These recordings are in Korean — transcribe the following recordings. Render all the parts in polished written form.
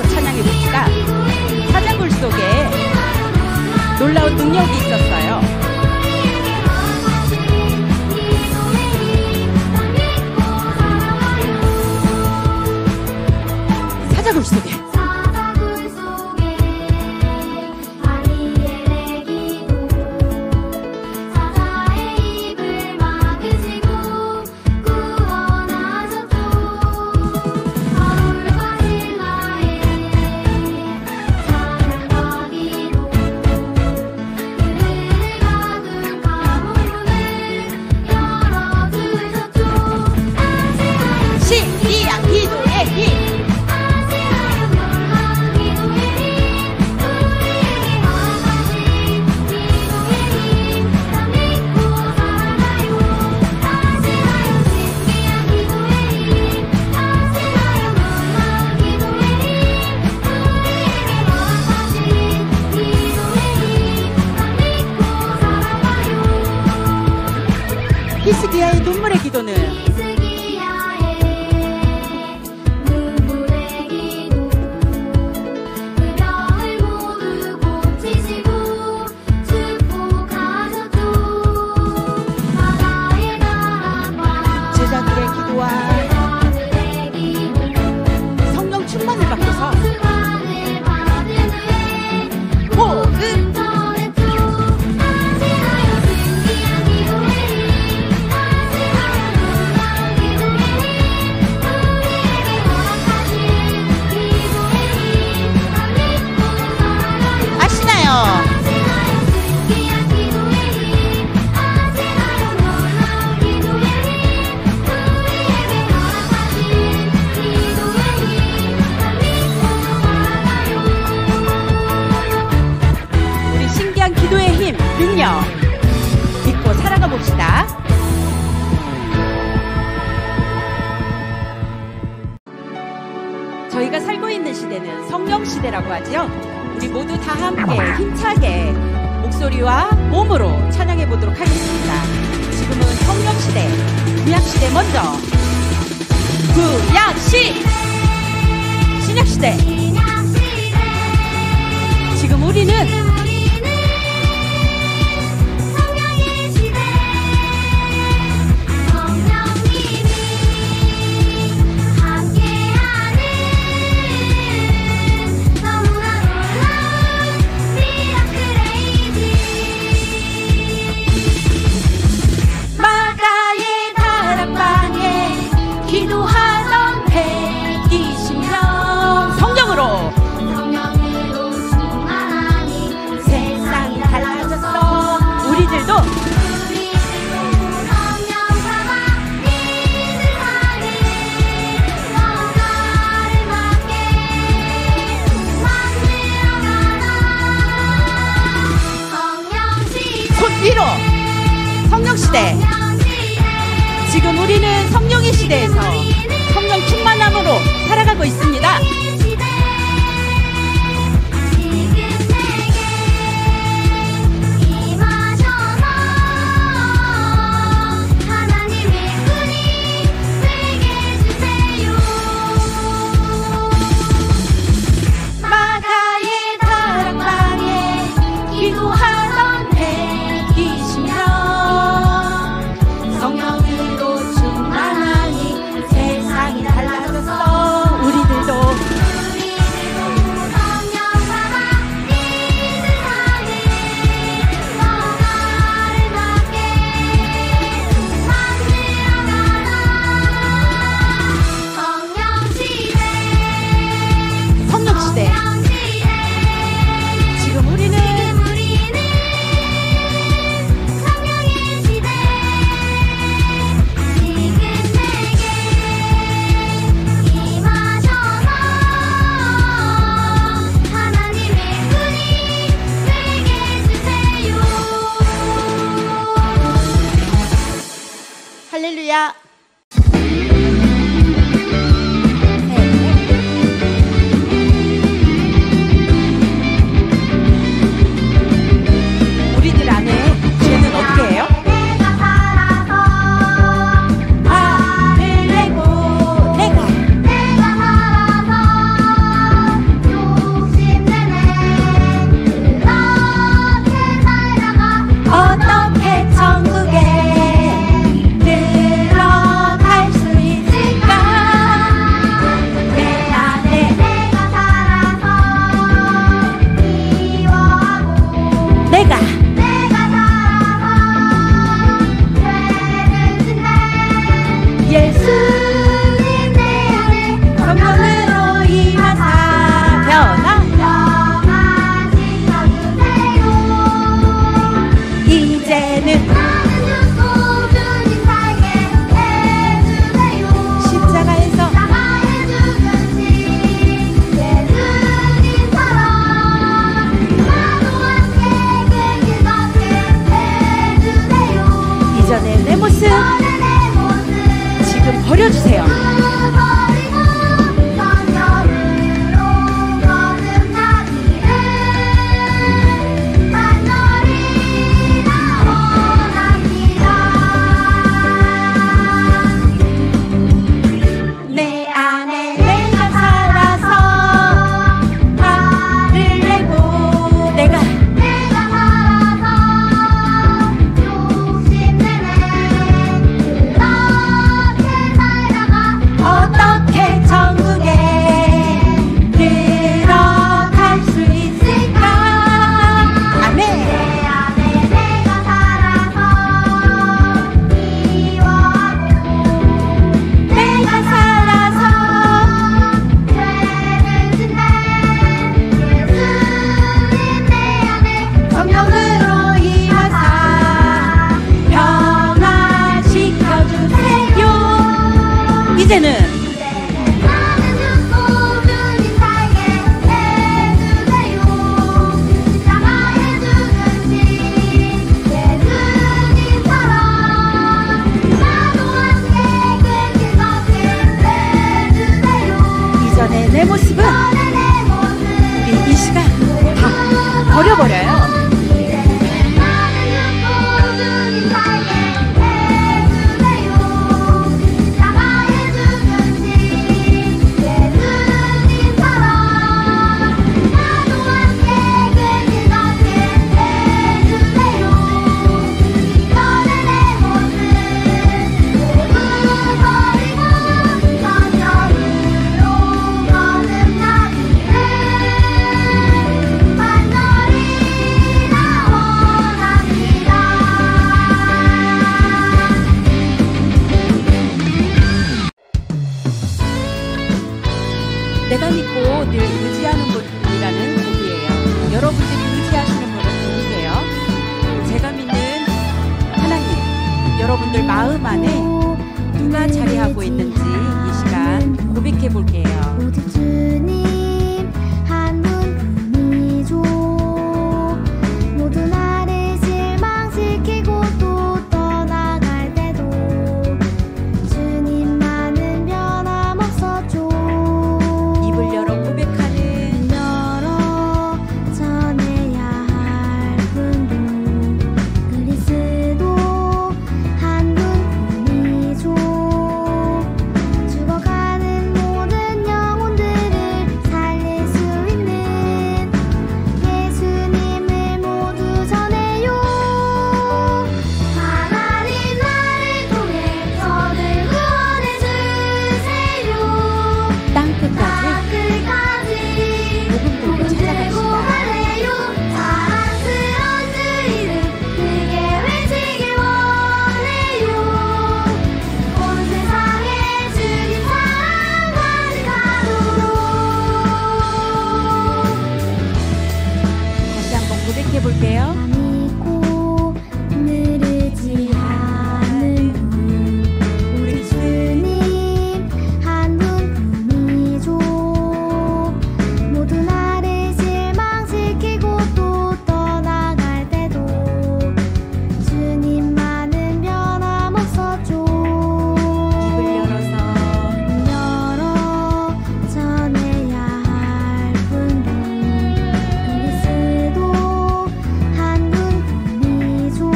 찬양해 봅시다. 사자굴 속에 놀라운 능력이 있었어요. 사자굴 속에 히스기야의 눈물의 기도는 제자들의 기도와 성령 충만을 받고서 호흡 기도의 힘, 능력 믿고 살아가 봅시다. 저희가 살고 있는 시대는 성령 시대라고 하죠. 우리 모두 다 함께 힘차게 목소리와 몸으로 찬양해 보도록 하겠습니다. 지금은 성령 시대, 구약 시대 먼저 구약 신약 시대. 지금 우리는 기도하던 120명 성령으로 충만하니 세상이 달라졌어. 우리들도 성령 삼아 이 세상을 너나를 맞게 만들어가라. 성령시대 손 위로 성령시대. 지금 우리는 성령의 시대에서 성령 충만함으로 살아가고 있습니다. 마가의 다락방에 기도하던 120명 성령으로 충만하니 세상이 달라졌어. 우리들도 버려버려요. 내가 믿고 늘 의지하는 분이라는 곡이에요. 여러분들이 의지하시는 분은 누구세요? 제가 믿는 하나님, 여러분들 마음 안에 누가 자리하고 있는지 이 시간 고백해 볼게요. 오직 주님 한 분뿐이죠. 모두 나를 실망시키고 또 떠나갈 때도 주님만은 변함없었죠. 입을 열어 고백하는 열어 전해야 할 분도 그리스도 한 분뿐이죠. 죽어가는 모든 영혼들을 살릴 수 있는 예수님을 모두 전해요. 하나님 나를 통해 저를 구원해 주세요. 땅끝까지 끝까지 복음 들고 찾아갑시다. 할래요. 사랑스러운 주 이름 크게 외치길 원해요. 온 세상에 주님 사랑 가득하도록. 다시 한번 고백해 볼게요. 나 믿고 늘 의지하는 분 우리 주님 한 분뿐이죠. 모두 나를 실망시키고 또 떠나갈 때도 주님만은 변함없었죠. 입을 열어 전해야 할 분도 그리스도 한 분뿐이죠.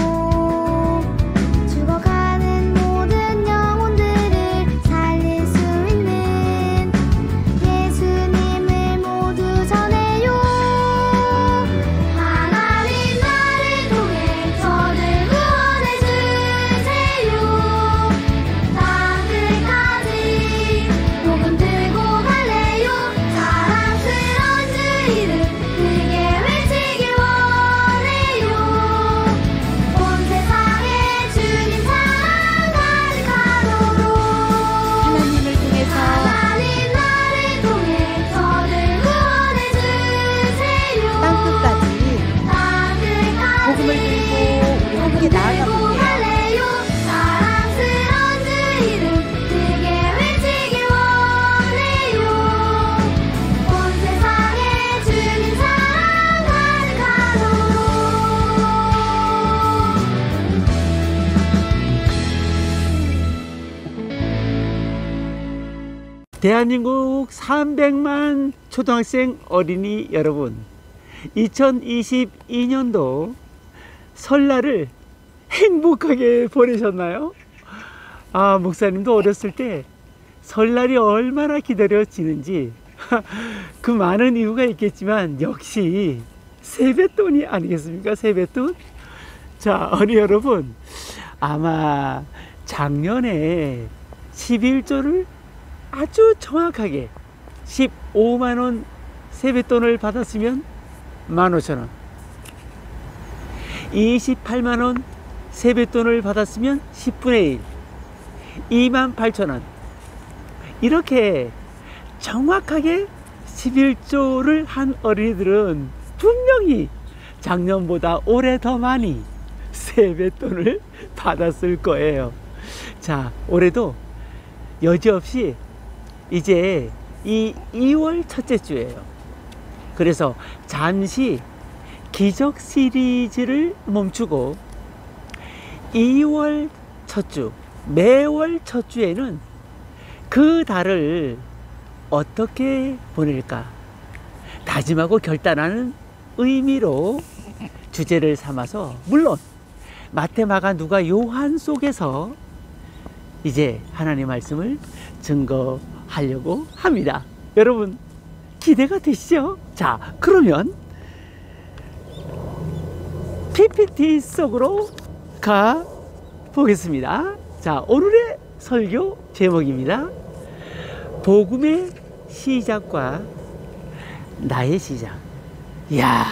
죽어가는 모든 영혼들을 살릴 수 있는 예수님을 모두 전해요. 하나님 나를 통해 저를 구원해 주세요. 땅끝까지 복음 들고 갈래요. 사랑스러운 주 이름 크게 외치길 원해요. 온 세상에 주님 사랑 가득하도록. 하나님을 통해서 하나님 나를 통해 저를 구원해 주세요. 땅끝까지 복음을 들고 우리 함께 나아가 볼게요. 갈래요. 사랑스러운 주 이름 크게 외치길 원해요. 온 세상에 주님 사랑 가득하도록. 대한민국 300만 초등학생 어린이 여러분, 2022년도 설날을 행복하게 보내셨나요? 아, 목사님도 어렸을 때 설날이 얼마나 기다려지는지 그 많은 이유가 있겠지만 역시 세뱃돈이 아니겠습니까? 세뱃돈? 자, 어린이 여러분, 아마 작년에 11조를 아주 정확하게 15만원 세뱃돈을 받았으면 15,000원, 28만원 세뱃돈을 받았으면 10분의 1, 28,000원, 이렇게 정확하게 11조를 한 어린이들은 분명히 작년보다 올해 더 많이 세뱃돈을 받았을 거예요. 자, 올해도 여지없이 이제 이 2월 첫째 주예요. 그래서 잠시 기적 시리즈를 멈추고 2월 첫 주, 매월 첫 주에는 그 달을 어떻게 보낼까 다짐하고 결단하는 의미로 주제를 삼아서, 물론 마태, 마가, 누가, 요한 속에서 이제 하나님 말씀을 증거하려고 합니다. 여러분 기대가 되시죠? 자, 그러면 PPT 속으로 가 보겠습니다. 자, 오늘의 설교 제목입니다. 복음의 시작과 나의 시작. 이야,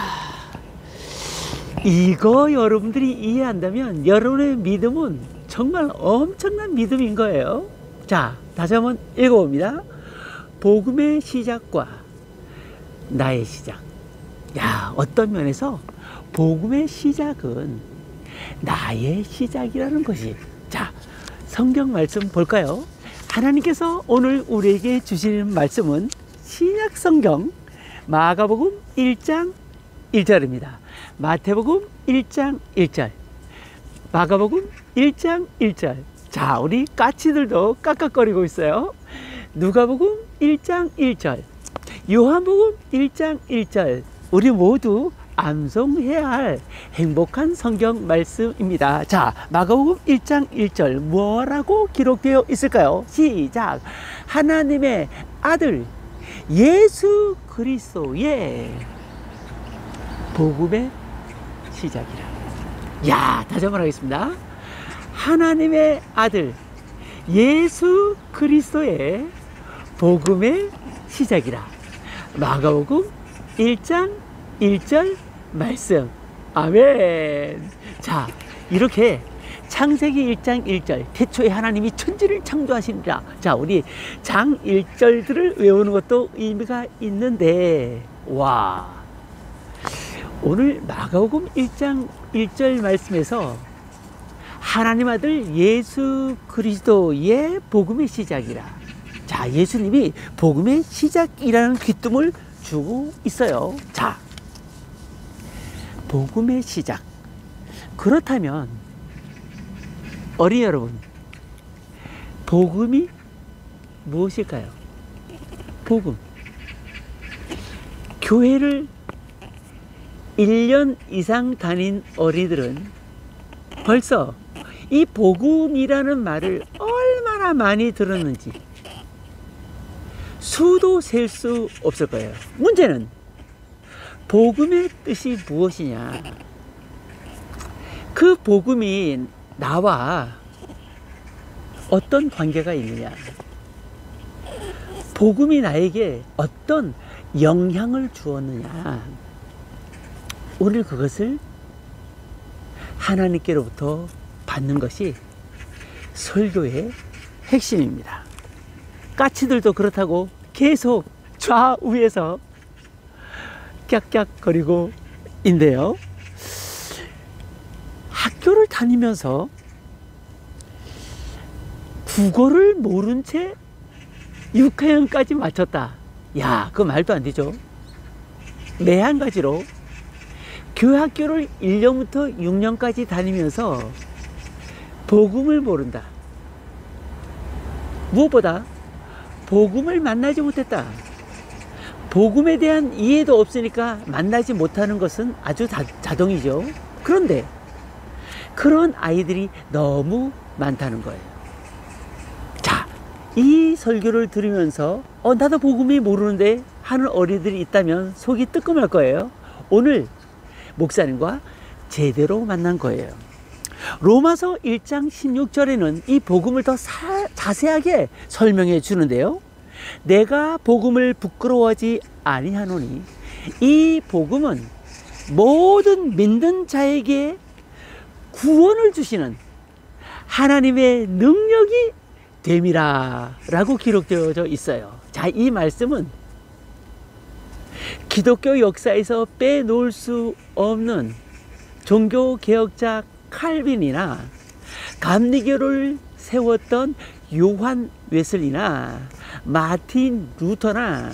이거 여러분들이 이해한다면 여러분의 믿음은 정말 엄청난 믿음인 거예요. 자, 다시 한번 읽어봅니다. 복음의 시작과 나의 시작. 야, 어떤 면에서 복음의 시작은 나의 시작이라는 것이. 자, 성경 말씀 볼까요? 하나님께서 오늘 우리에게 주시는 말씀은 신약 성경 마가복음 1장 1절입니다. 마태복음 1장 1절, 마가복음 1장 1절. 자, 우리 까치들도 깍깍거리고 있어요. 누가복음 1장 1절, 요한복음 1장 1절. 우리 모두 암송해야 할 행복한 성경 말씀입니다. 자, 마가복음 1장 1절 뭐라고 기록되어 있을까요? 시작. 하나님의 아들 예수 그리스도의 복음의 시작이라. 야, 다시 한번 하겠습니다. 하나님의 아들 예수 그리스도의 복음의 시작이라. 마가복음 1장 1절 말씀. 아멘. 자, 이렇게 창세기 1장 1절 태초에 하나님이 천지를 창조하시니라. 자, 우리 장 1절들을 외우는 것도 의미가 있는데, 와, 오늘 마가복음 1장 1절 말씀에서 하나님 아들 예수 그리스도의 복음의 시작이라. 자, 예수님이 복음의 시작이라는 귀뜸을 주고 있어요. 자, 복음의 시작. 그렇다면 어린이 여러분, 복음이 무엇일까요? 복음. 교회를 1년 이상 다닌 어린이들은 벌써 이 복음이라는 말을 얼마나 많이 들었는지 수도 셀 수 없을 거예요. 문제는 복음의 뜻이 무엇이냐? 그 복음이 나와 어떤 관계가 있느냐? 복음이 나에게 어떤 영향을 주었느냐? 오늘 그것을 하나님께로부터 받는 것이 설교의 핵심입니다. 까치들도 그렇다고 계속 좌우에서 깍깍거리고 있는데요. 학교를 다니면서 국어를 모른 채 6학년까지 마쳤다. 야, 그거 말도 안 되죠. 매한가지로 교학교를 1년부터 6년까지 다니면서 복음을 모른다. 무엇보다 복음을 만나지 못했다. 복음에 대한 이해도 없으니까 만나지 못하는 것은 아주 자동이죠. 그런데 그런 아이들이 너무 많다는 거예요. 자, 이 설교를 들으면서 나도 복음이 모르는데 하는 어린이들이 있다면 속이 뜨끔할 거예요. 오늘 목사님과 제대로 만난 거예요. 로마서 1장 16절에는 이 복음을 더 자세하게 설명해 주는데요. 내가 복음을 부끄러워하지 아니하노니 이 복음은 모든 믿는 자에게 구원을 주시는 하나님의 능력이 됨이라 라고 기록되어져 있어요. 자, 이 말씀은 기독교 역사에서 빼놓을 수 없는 종교개혁자 칼빈이나 감리교를 세웠던 요한 웨슬리나 마틴 루터나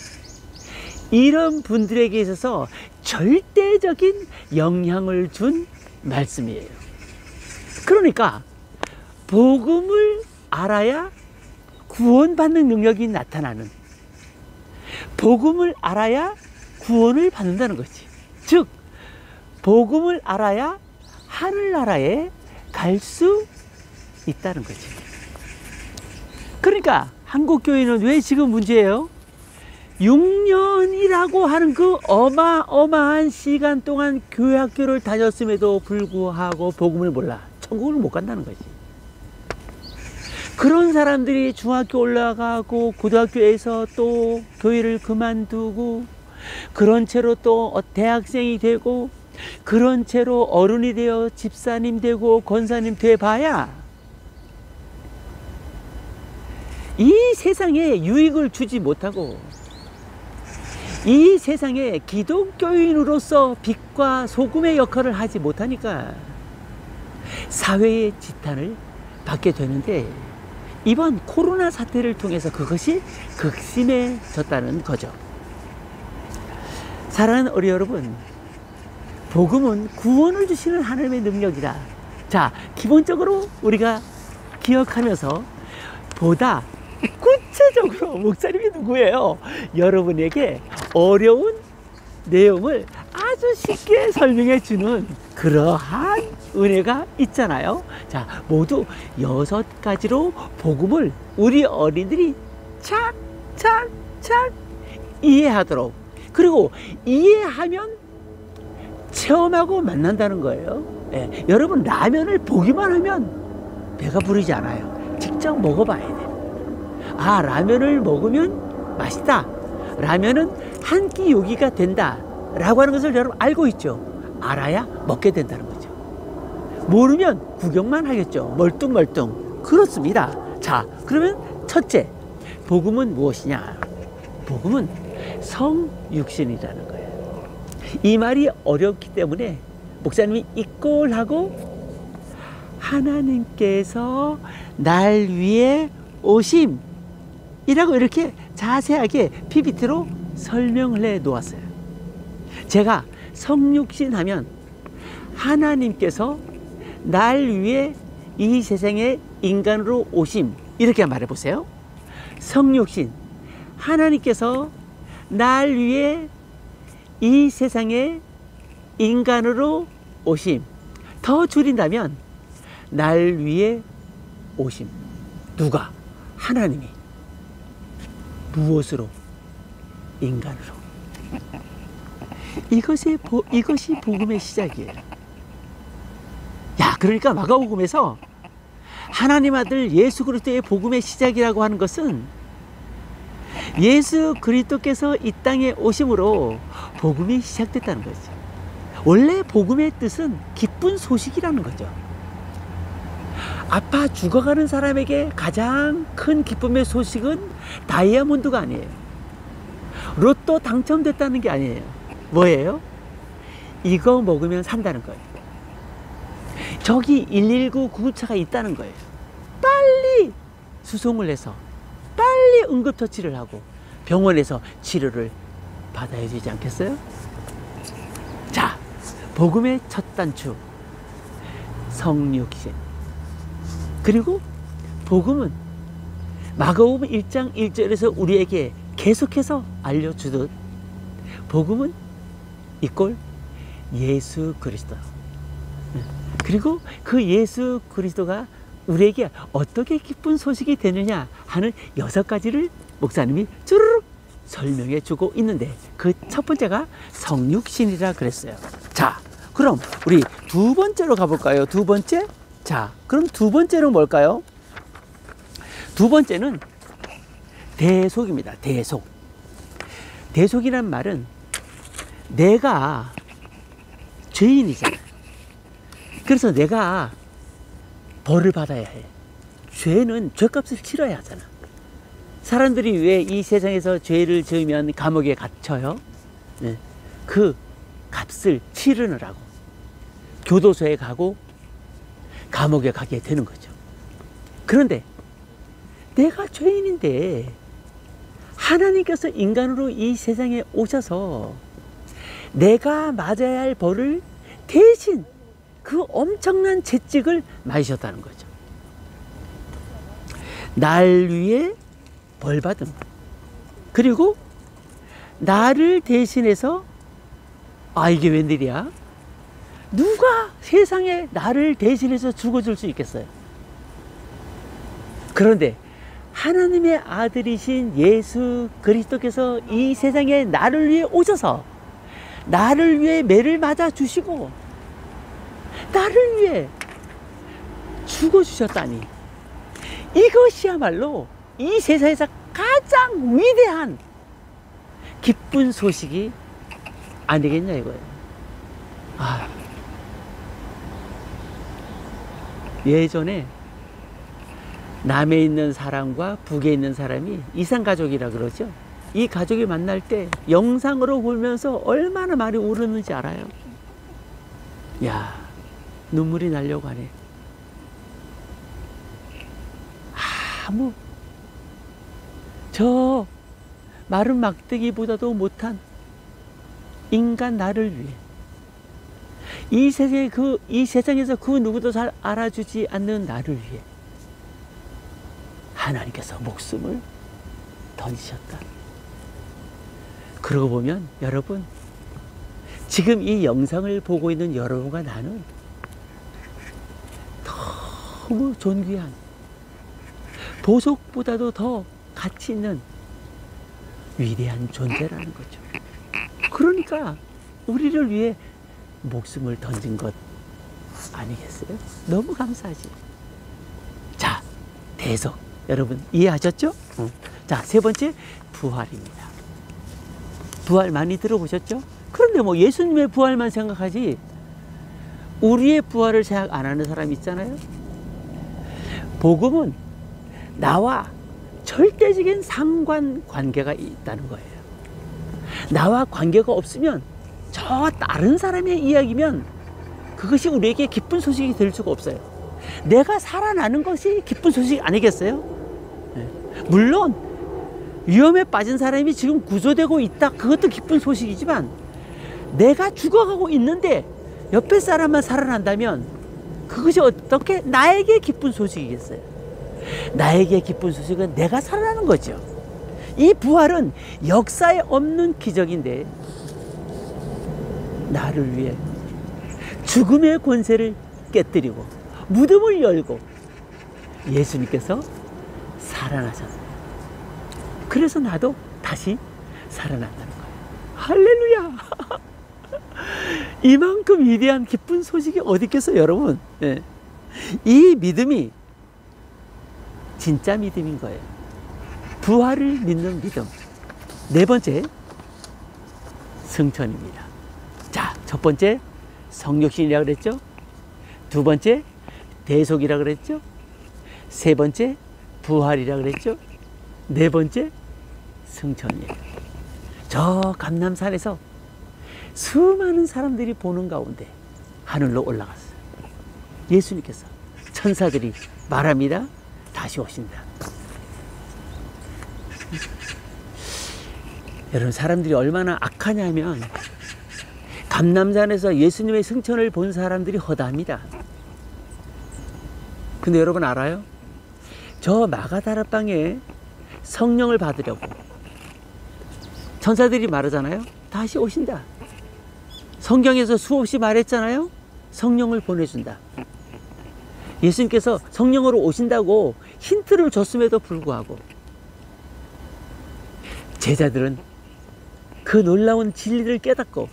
이런 분들에게 있어서 절대적인 영향을 준 말씀이에요. 그러니까 복음을 알아야 구원받는 능력이 나타나는, 복음을 알아야 구원을 받는다는 거지. 즉 복음을 알아야 하늘나라에 갈 수 있다는 거지. 그러니까 한국교회는 왜 지금 문제예요? 6년이라고 하는 그 어마어마한 시간 동안 교회 학교를 다녔음에도 불구하고 복음을 몰라. 천국을 못 간다는 거지. 그런 사람들이 중학교 올라가고 고등학교에서 또 교회를 그만두고 그런 채로 또 대학생이 되고 그런 채로 어른이 되어 집사님 되고 권사님 돼봐야 이 세상에 유익을 주지 못하고 이 세상에 기독교인으로서 빛과 소금의 역할을 하지 못하니까 사회의 지탄을 받게 되는데 이번 코로나 사태를 통해서 그것이 극심해졌다는 거죠. 사랑하는 어린이 여러분, 복음은 구원을 주시는 하나님의 능력이다. 자, 기본적으로 우리가 기억하면서 보다 구체적으로 목사님이 누구예요? 여러분에게 어려운 내용을 아주 쉽게 설명해 주는 그러한 은혜가 있잖아요. 자, 모두 6가지로 복음을 우리 어린이들이 착착착 이해하도록, 그리고 이해하면 체험하고 만난다는 거예요. 예, 여러분 라면을 보기만 하면 배가 부르지 않아요. 직접 먹어봐야 돼요. 아, 라면을 먹으면 맛있다. 라면은 한 끼 요기가 된다 라고 하는 것을 여러분 알고 있죠. 알아야 먹게 된다는 거죠. 모르면 구경만 하겠죠. 멀뚱멀뚱. 그렇습니다. 자, 그러면 첫째, 복음은 무엇이냐? 복음은 성육신이라는 거예요. 이 말이 어렵기 때문에 목사님이 이꼴하고 하나님께서 날 위해 오심 이라고 이렇게 자세하게 PPT로 설명을 해 놓았어요. 제가 성육신 하면 하나님께서 날 위해 이 세상에 인간으로 오심 이렇게 말해 보세요. 성육신, 하나님께서 날 위해 이 세상에 인간으로 오심. 더 줄인다면 날 위해 오심. 누가? 하나님이. 무엇으로? 인간으로. 이것이 복음의 시작이에요. 야, 그러니까 마가복음에서 하나님 아들 예수 그리스도의 복음의 시작이라고 하는 것은 예수 그리스도께서 이 땅에 오심으로 복음이 시작됐다는 거죠. 원래 복음의 뜻은 기쁜 소식이라는 거죠. 아파 죽어가는 사람에게 가장 큰 기쁨의 소식은 다이아몬드가 아니에요. 로또 당첨됐다는 게 아니에요. 뭐예요? 이거 먹으면 산다는 거예요. 저기 119 구급차가 있다는 거예요. 빨리 수송을 해서 빨리 응급처치를 하고 병원에서 치료를 받아야 되지 않겠어요? 자, 복음의 첫 단추 성육신. 그리고 복음은 마가복음 1장 1절에서 우리에게 계속해서 알려주듯 복음은 이꼴 예수 그리스도. 그리고 그 예수 그리스도가 우리에게 어떻게 기쁜 소식이 되느냐 하는 6가지를 목사님이 쭈르륵 설명해 주고 있는데 그 첫 번째가 성육신이라 그랬어요. 자, 그럼 우리 두 번째로 가볼까요? 두 번째? 자, 그럼 두 번째는 뭘까요? 두 번째는 대속입니다. 대속. 대속이란 말은 내가 죄인이잖아요. 그래서 내가 벌을 받아야 해. 죄는 죄값을 치러야 하잖아. 사람들이 왜 이 세상에서 죄를 지으면 감옥에 갇혀요? 네. 그 값을 치르느라고 교도소에 가고 감옥에 가게 되는 거죠. 그런데 내가 죄인인데 하나님께서 인간으로 이 세상에 오셔서 내가 맞아야 할 벌을 대신 그 엄청난 채찍을 맞으셨다는 거죠. 날 위해 벌받음. 그리고 나를 대신해서 아, 이게 웬일이야? 누가 세상에 나를 대신해서 죽어줄 수 있겠어요? 그런데 하나님의 아들이신 예수 그리스도께서 이 세상에 나를 위해 오셔서 나를 위해 매를 맞아 주시고 나를 위해 죽어주셨다니, 이것이야말로 이 세상에서 가장 위대한 기쁜 소식이 아니겠냐 이거예요. 아, 예전에 남에 있는 사람과 북에 있는 사람이 이산가족이라 그러죠. 이 가족이 만날 때 영상으로 보면서 얼마나 많이 울었는지 알아요? 야, 눈물이 나려고 하네. 아무 저 마른 막대기보다도 못한 인간 나를 위해, 이 세상에서 그 누구도 잘 알아주지 않는 나를 위해 하나님께서 목숨을 던지셨다. 그러고 보면 여러분, 지금 이 영상을 보고 있는 여러분과 나는 너무 존귀한, 보석보다도 더 가치 있는 위대한 존재라는 거죠. 그러니까 우리를 위해 목숨을 던진 것 아니겠어요? 너무 감사하지. 자, 대석 여러분 이해하셨죠? 자, 세 번째, 부활입니다. 부활 많이 들어보셨죠? 그런데 뭐 예수님의 부활만 생각하지 우리의 부활을 생각 안 하는 사람이 있잖아요. 복음은 나와 절대적인 상관관계가 있다는 거예요. 나와 관계가 없으면 저 다른 사람의 이야기면 그것이 우리에게 기쁜 소식이 될 수가 없어요. 내가 살아나는 것이 기쁜 소식 아니겠어요? 물론 위험에 빠진 사람이 지금 구조되고 있다, 그것도 기쁜 소식이지만 내가 죽어가고 있는데 옆에 사람만 살아난다면 그것이 어떻게 나에게 기쁜 소식이겠어요? 나에게 기쁜 소식은 내가 살아나는 거죠. 이 부활은 역사에 없는 기적인데 나를 위해 죽음의 권세를 깨뜨리고 무덤을 열고 예수님께서 살아나셨어요. 그래서 나도 다시 살아난다는 거예요. 할렐루야! 이만큼 위대한 기쁜 소식이 어디 있겠어요, 여러분? 예. 이 믿음이 진짜 믿음인 거예요. 부활을 믿는 믿음. 네 번째, 승천입니다. 자, 첫 번째 성육신이라 그랬죠? 두 번째 대속이라 그랬죠? 세 번째 부활이라 그랬죠? 네 번째 승천이에요. 저 감람산에서 수많은 사람들이 보는 가운데 하늘로 올라갔어요. 예수님께서, 천사들이 말합니다. 다시 오신다. 여러분, 사람들이 얼마나 악하냐면 감람산에서 예수님의 승천을 본 사람들이 허다합니다. 근데 여러분 알아요? 저 마가다락방에 성령을 받으려고 천사들이 말하잖아요. 다시 오신다. 성경에서 수없이 말했잖아요. 성령을 보내준다. 예수님께서 성령으로 오신다고 힌트를 줬음에도 불구하고 제자들은 그 놀라운 진리를 깨닫고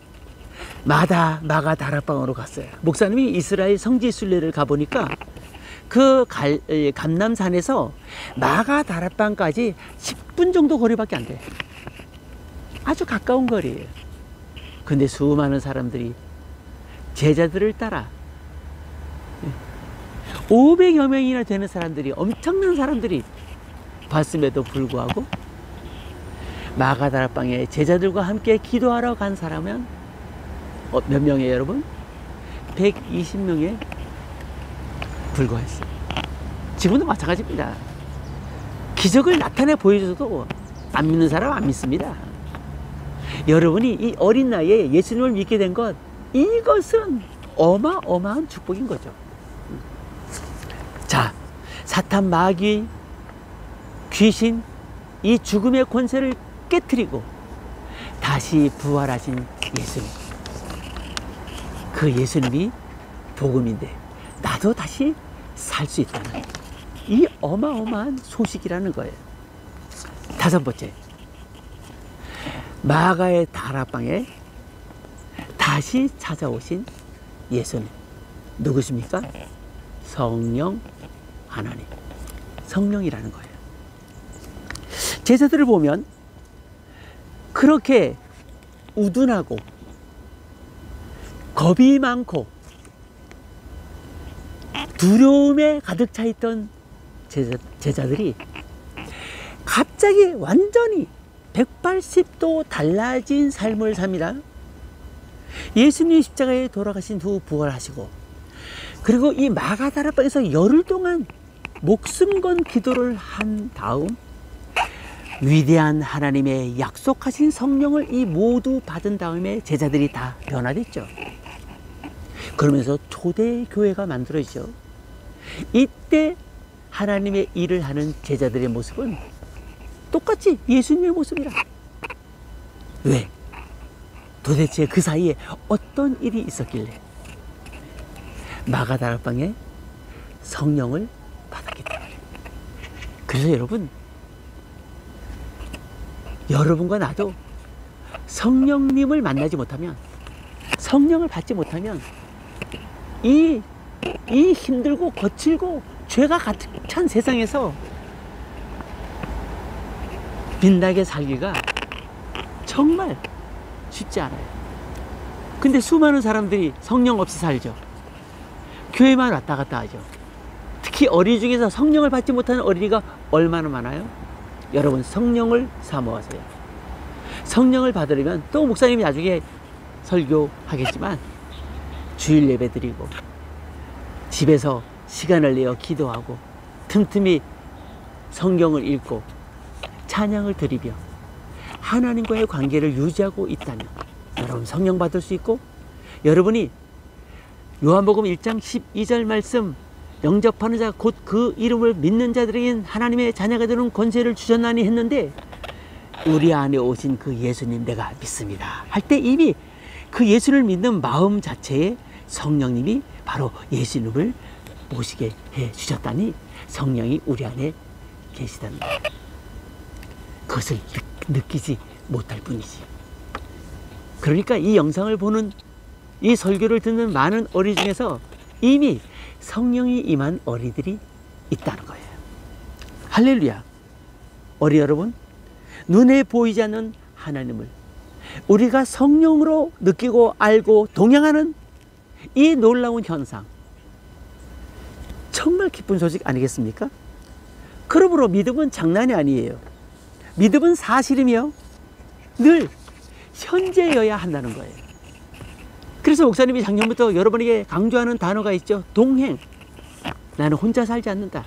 마가다락방으로 갔어요. 목사님이 이스라엘 성지 순례를 가보니까 그 감람산에서 마가다락방까지 10분 정도 거리밖에 안 돼요. 아주 가까운 거리예요. 근데 수많은 사람들이 제자들을 따라 500여 명이나 되는 사람들이, 엄청난 사람들이 봤음에도 불구하고 마가다락방에 제자들과 함께 기도하러 간 사람은 몇 명이에요, 여러분? 120명에 불과했어요. 지금도 마찬가지입니다. 기적을 나타내 보여줘도 안 믿는 사람 안 믿습니다. 여러분이 이 어린 나이에 예수님을 믿게 된 것, 이것은 어마어마한 축복인 거죠. 자, 사탄, 마귀, 귀신, 이 죽음의 권세를 깨트리고 다시 부활하신 예수님, 그 예수님이 복음인데 나도 다시 살 수 있다는 이 어마어마한 소식이라는 거예요. 다섯 번째, 마가의 다락방에 다시 찾아오신 예수님 누구십니까? 성령 하나님, 성령이라는 거예요. 제자들을 보면 그렇게 우둔하고 겁이 많고 두려움에 가득 차 있던 제자들이 갑자기 완전히 180도 달라진 삶을 삽니다. 예수님이 십자가에 돌아가신 후 부활하시고, 그리고 이 마가다락방에서 열흘 동안 목숨 건 기도를 한 다음 위대한 하나님의 약속하신 성령을 이 모두 받은 다음에 제자들이 다 변화됐죠. 그러면서 초대 교회가 만들어지죠. 이때 하나님의 일을 하는 제자들의 모습은 똑같이 예수님의 모습이라. 왜? 도대체 그 사이에 어떤 일이 있었길래 마가다락방에 성령을 받았기 때문에. 그래서 여러분과 나도 성령님을 만나지 못하면, 성령을 받지 못하면 이 힘들고 거칠고 죄가 가득 찬 세상에서 빛나게 살기가 정말 쉽지 않아요. 근데 수많은 사람들이 성령 없이 살죠. 교회만 왔다 갔다 하죠. 특히 어린이 중에서 성령을 받지 못하는 어린이가 얼마나 많아요? 여러분, 성령을 사모하세요. 성령을 받으려면, 또 목사님이 나중에 설교하겠지만, 주일 예배 드리고 집에서 시간을 내어 기도하고 틈틈이 성경을 읽고 찬양을 드리며 하나님과의 관계를 유지하고 있다면 여러분 성령 받을 수 있고, 여러분이 요한복음 1장 12절 말씀, 영접하는 자 곧 그 이름을 믿는 자들에겐 하나님의 자녀가 되는 권세를 주셨나니 했는데, 우리 안에 오신 그 예수님 내가 믿습니다 할 때 이미 그 예수를 믿는 마음 자체에 성령님이 바로 예수님을 모시게 해 주셨다니, 성령이 우리 안에 계시다는 거예요. 그것을 느끼지 못할 뿐이지. 그러니까 이 영상을 보는, 이 설교를 듣는 많은 어린이 중에서 이미 성령이 임한 어린이들이 있다는 거예요. 할렐루야. 어린이 여러분, 눈에 보이지 않는 하나님을 우리가 성령으로 느끼고 알고 동행하는 이 놀라운 현상, 정말 기쁜 소식 아니겠습니까? 그러므로 믿음은 장난이 아니에요. 믿음은 사실이며 늘 현재여야 한다는 거예요. 그래서 목사님이 작년부터 여러분에게 강조하는 단어가 있죠. 동행. 나는 혼자 살지 않는다.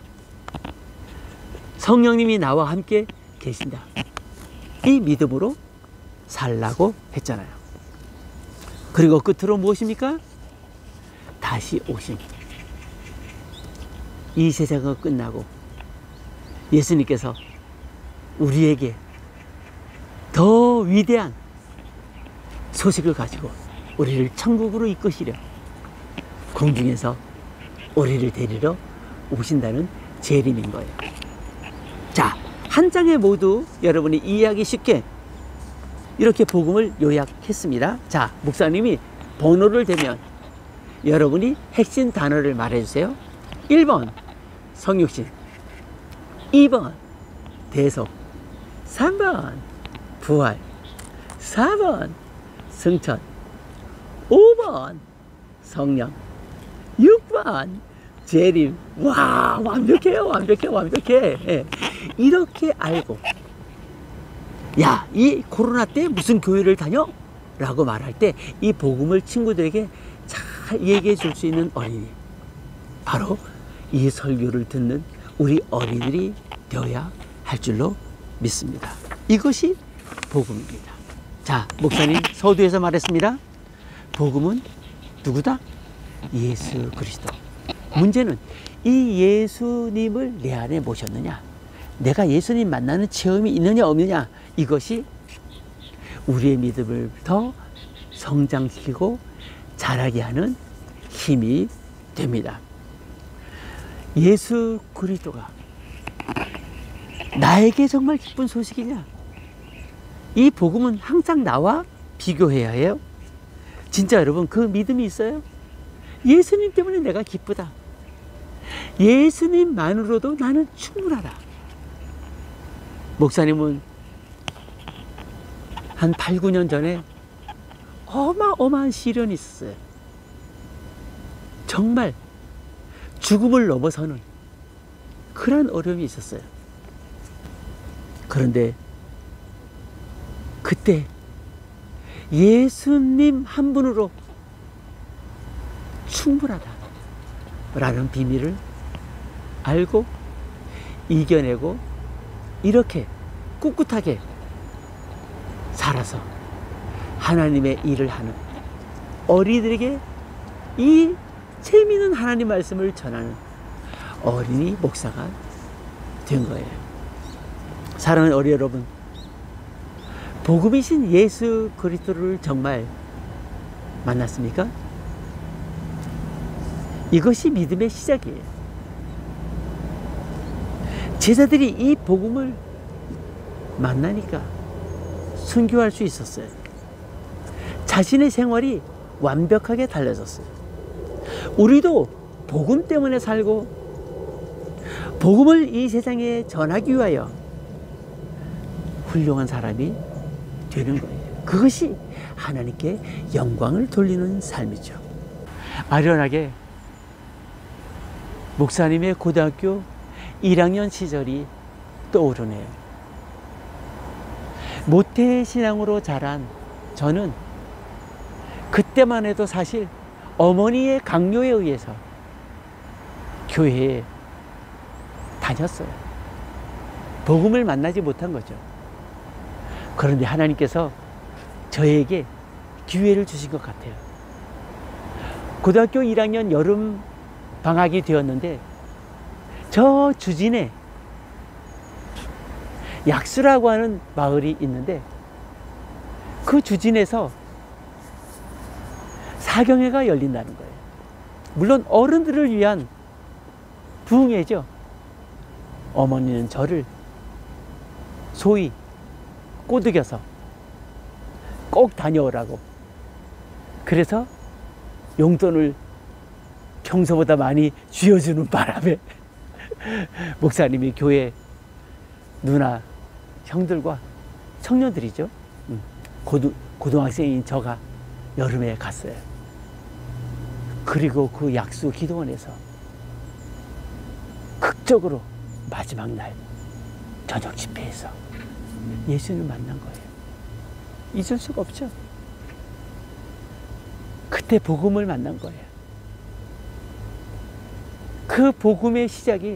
성령님이 나와 함께 계신다. 이 믿음으로 살라고 했잖아요. 그리고 끝으로 무엇입니까? 다시 오심. 이 세상은 끝나고 예수님께서 우리에게 더 위대한 소식을 가지고 우리를 천국으로 이끄시려 공중에서 우리를 데리러 오신다는 재림인 거예요. 자, 한 장에 모두 여러분이 이해하기 쉽게 이렇게 복음을 요약했습니다. 자, 목사님이 번호를 대면 여러분이 핵심 단어를 말해주세요. 1번 성육신, 2번 대속, 3번 부활, 4번 승천, 5번 성령, 6번 재림. 와, 완벽해요. 완벽해. 예. 이렇게 알고, 야, 이 코로나 때 무슨 교회를 다녀? 라고 말할 때 이 복음을 친구들에게 잘 얘기해 줄 수 있는 어린이, 바로 이 설교를 듣는 우리 어린이들이 되어야 할 줄로 믿습니다. 이것이 복음입니다. 자, 목사님 서두에서 말했습니다. 복음은 누구다? 예수 그리스도. 문제는 이 예수님을 내 안에 모셨느냐, 내가 예수님 만나는 체험이 있느냐 없느냐, 이것이 우리의 믿음을 더 성장시키고 자라게 하는 힘이 됩니다. 예수 그리스도가 나에게 정말 기쁜 소식이냐? 이 복음은 항상 나와 비교해야 해요. 진짜 여러분, 그 믿음이 있어요? 예수님 때문에 내가 기쁘다. 예수님만으로도 나는 충분하다. 목사님은 한 8, 9년 전에 어마어마한 시련이 있었어요. 정말 죽음을 넘어서는 그런 어려움이 있었어요. 그런데 그때 예수님 한 분으로 충분하다 라는 비밀을 알고 이겨내고 이렇게 꿋꿋하게 살아서 하나님의 일을 하는 어린이들에게 이 재미있는 하나님 말씀을 전하는 어린이 목사가 된 거예요. 사랑하는 어린이 여러분, 복음이신 예수 그리스도를 정말 만났습니까? 이것이 믿음의 시작이에요. 제자들이 이 복음을 만나니까 순교할 수 있었어요. 자신의 생활이 완벽하게 달라졌어요. 우리도 복음 때문에 살고 복음을 이 세상에 전하기 위하여 훌륭한 사람이 되는 거예요. 그것이 하나님께 영광을 돌리는 삶이죠. 아련하게 목사님의 고등학교 1학년 시절이 떠오르네요. 모태신앙으로 자란 저는 그때만 해도 사실 어머니의 강요에 의해서 교회에 다녔어요. 복음을 만나지 못한 거죠. 그런데 하나님께서 저에게 기회를 주신 것 같아요. 고등학교 1학년 여름 방학이 되었는데 저 주진에 약수라고 하는 마을이 있는데 그 주진에서 사경회가 열린다는 거예요. 물론 어른들을 위한 부흥회죠. 어머니는 저를 소위 꼬드겨서 꼭 다녀오라고. 그래서 용돈을 평소보다 많이 쥐어주는 바람에 목사님이 교회 누나, 형들과 청년들이죠. 고등학생인 저가 여름에 갔어요. 그리고 그 약수 기도원에서 극적으로 마지막 날 저녁 집회에서 예수님을 만난 거예요. 잊을 수가 없죠. 그때 복음을 만난 거예요. 그 복음의 시작이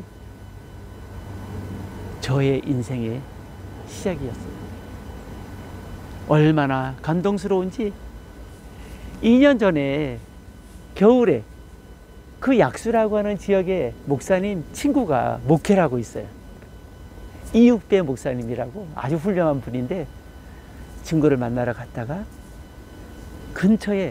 저의 인생의 시작이었어요. 얼마나 감동스러운지 2년 전에 겨울에 그 약수라고 하는 지역에 목사님 친구가 목회를 하고 있어요. 이육배 목사님이라고 아주 훌륭한 분인데 친구를 만나러 갔다가 근처에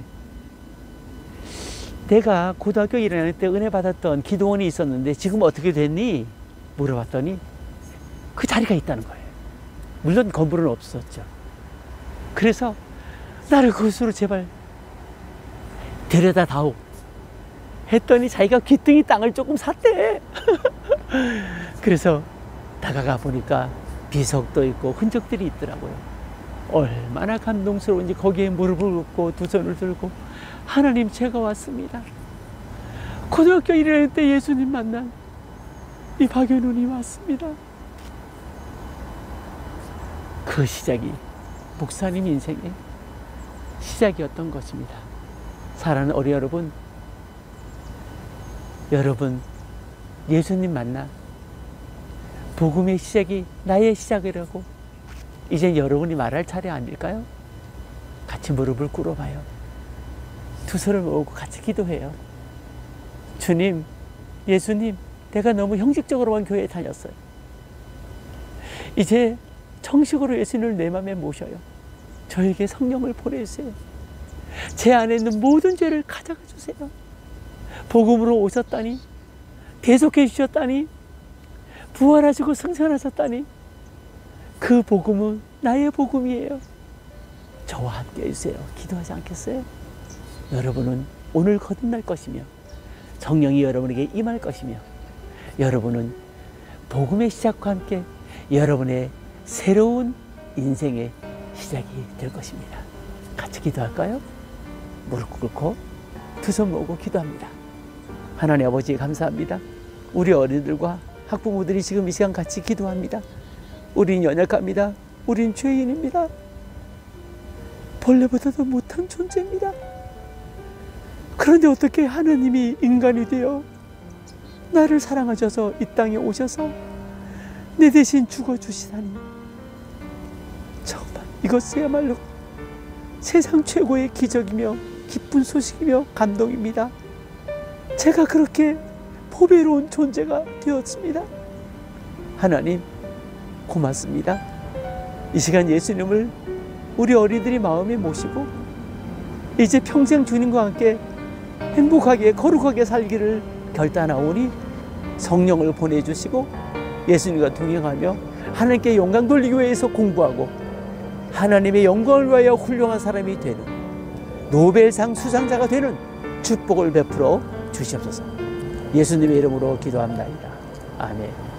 내가 고등학교 1학년 때 은혜 받았던 기도원이 있었는데 지금 어떻게 됐니? 물어봤더니 그 자리가 있다는 거예요. 물론 건물은 없었죠. 그래서 나를 그곳으로 제발 데려다 다오 했더니 자기가 귀퉁이 땅을 조금 샀대. 그래서 다가가 보니까 비석도 있고 흔적들이 있더라고요. 얼마나 감동스러운지 거기에 무릎을 꿇고 두 손을 들고 하나님, 제가 왔습니다. 고등학교 1학년 때 예수님 만난 이 박연훈이 왔습니다. 그 시작이 목사님 인생의 시작이었던 것입니다. 사랑하는 어린이 여러분 예수님 만나 복음의 시작이 나의 시작이라고 이제 여러분이 말할 차례 아닐까요? 같이 무릎을 꿇어봐요. 두 손을 모으고 같이 기도해요. 주님, 예수님, 내가 너무 형식적으로만 교회에 다녔어요. 이제 정식으로 예수님을 내 마음에 모셔요. 저에게 성령을 보내주세요. 제 안에 있는 모든 죄를 가져가 주세요. 복음으로 오셨다니, 대속해 주셨다니, 부활하시고 승천하셨다니, 그 복음은 나의 복음이에요. 저와 함께 해주세요. 기도하지 않겠어요? 여러분은 오늘 거듭날 것이며 성령이 여러분에게 임할 것이며 여러분은 복음의 시작과 함께 여러분의 새로운 인생의 시작이 될 것입니다. 같이 기도할까요? 무릎 꿇고 두 손 모으고 기도합니다. 하나님 아버지 감사합니다. 우리 어린이들과 학부모들이 지금 이 시간 같이 기도합니다. 우린 연약합니다. 우린 죄인입니다. 벌레보다도 못한 존재입니다. 그런데 어떻게 하느님이 인간이 되어 나를 사랑하셔서 이 땅에 오셔서 내 대신 죽어주시다니, 정말 이것이야말로 세상 최고의 기적이며 기쁜 소식이며 감동입니다. 제가 그렇게 보배로운 존재가 되었습니다. 하나님 고맙습니다. 이 시간 예수님을 우리 어린이들이 마음에 모시고 이제 평생 주님과 함께 행복하게 거룩하게 살기를 결단하오니 성령을 보내주시고 예수님과 동행하며 하나님께 영광 돌리기 위해서 공부하고 하나님의 영광을 위하여 훌륭한 사람이 되는 노벨상 수상자가 되는 축복을 베풀어 주시옵소서. 예수님의 이름으로 기도합니다. 아멘.